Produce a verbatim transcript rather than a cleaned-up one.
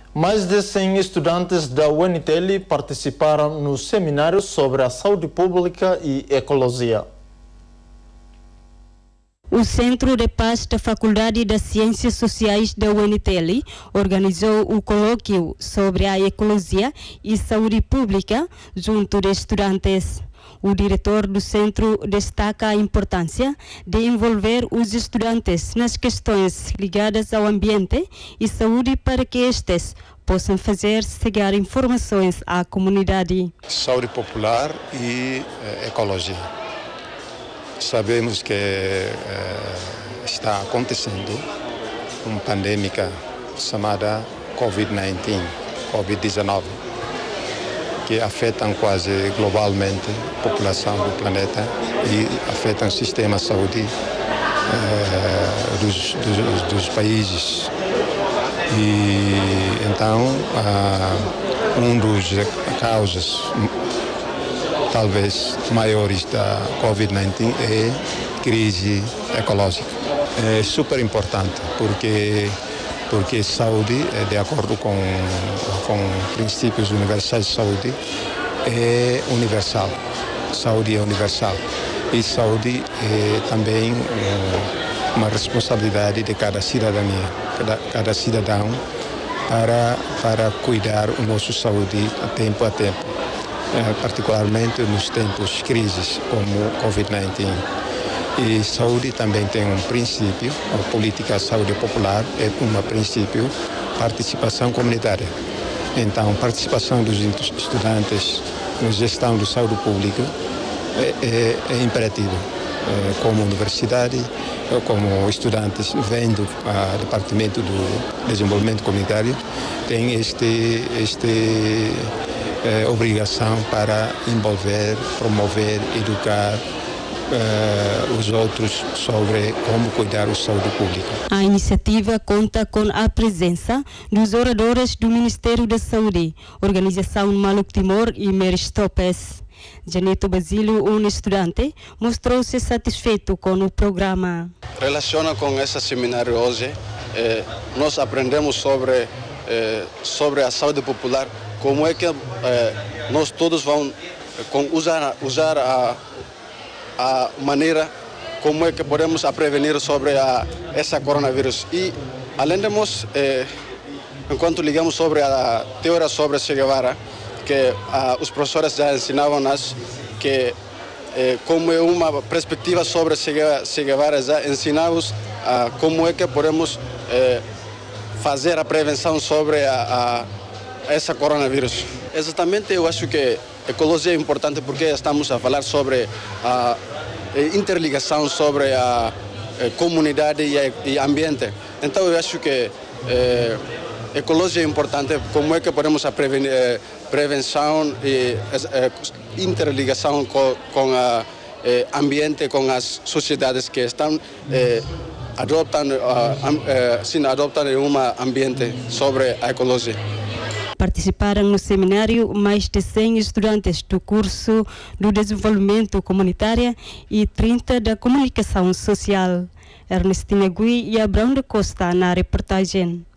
Mais de cem estudantes da U N T L participaram no seminário sobre a saúde pública e ecologia. O Centro de Paz da Faculdade das Ciências Sociais da U N T L organizou o colóquio sobre a ecologia e saúde pública junto de estudantes. O diretor do centro destaca a importância de envolver os estudantes nas questões ligadas ao ambiente e saúde para que estes possam fazer chegar informações à comunidade. Saúde popular e eh, ecologia. Sabemos que eh, está acontecendo uma pandemia chamada covid dezenove, que afetam quase globalmente a população do planeta e afetam o sistema de saúde eh, dos, dos, dos países. E então, ah, um dos causas talvez maiores da covid dezenove é a crise ecológica. É super importante porque porque saúde, de acordo com, com princípios universais de saúde, é universal. Saúde é universal. E saúde é também é, uma responsabilidade de cada cidadania, cada, cada cidadão, para, para cuidar da nossa saúde a tempo a tempo. É, particularmente nos tempos de crises como covid dezenove. E saúde também tem um princípio, a política de saúde popular é um princípio, participação comunitária. Então, participação dos estudantes na gestão da saúde pública é, é, é imperativo. É, como universidade, como estudantes vendo o Departamento do Desenvolvimento Comunitário, tem este, este é, obrigação para envolver, promover, educar Uh, os outros sobre como cuidar da saúde pública. A iniciativa conta com a presença dos oradores do Ministério da Saúde, Organização Maluco Timor e Meristopes. Janeto Basílio, um estudante, mostrou-se satisfeito com o programa. Relaciona com esse seminário hoje, eh, nós aprendemos sobre, eh, sobre a saúde popular, como é que eh, nós todos vamos com, usar, usar a a maneira como é que podemos prevenir sobre a, essa coronavírus. E, além de nós, eh, enquanto ligamos sobre a teoria sobre Che Guevara, que ah, os professores já ensinavam-nos que, eh, como é uma perspectiva sobre Che Guevara, já ensinamos ah, como é que podemos eh, fazer a prevenção sobre a, a essa coronavírus. Exatamente, eu acho que ecologia é importante porque estamos a falar sobre a interligação sobre a, a comunidade e, a, e ambiente. Então eu acho que eh, ecologia é importante, como é que podemos a prevenir, eh, prevenção e eh, interligação com, com o eh, ambiente, com as sociedades que estão eh, adotando, uh, eh, sim, adotando um ambiente sobre a ecologia. Participaram no seminário mais de cem estudantes do curso do Desenvolvimento Comunitário e trinta da Comunicação Social. Ernestina Gui e Abrão da Costa na reportagem.